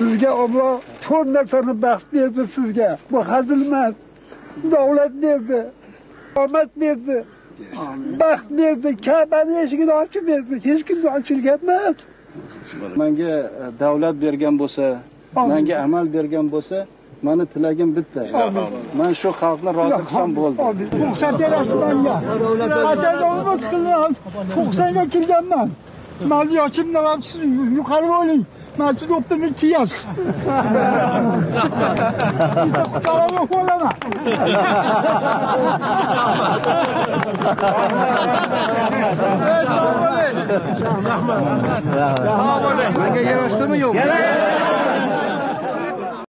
Sizga Alloh to'rt narsani baxt berdi sizga. Bu hazil emas. Davlat berdi. Omad berdi. Baxt berdi. Ka'bani eshigini ochib berdi. Hech kimga ochilgan emas. Menga davlat bergan bo'lsa, menga amal bergan bo'lsa, meni tilagim bitta. Men shu xalqni rozi qilsam bo'ldi. Ruxsat berasiz menga. Ajoyib umid qildim. 90 ga kirganman. Men yoshimdan ham siz yuqori bo'ling. Men siz o'ptimni kiyasiz. Qaramoq bo'laman. Menga yarashdimi yo'qmi?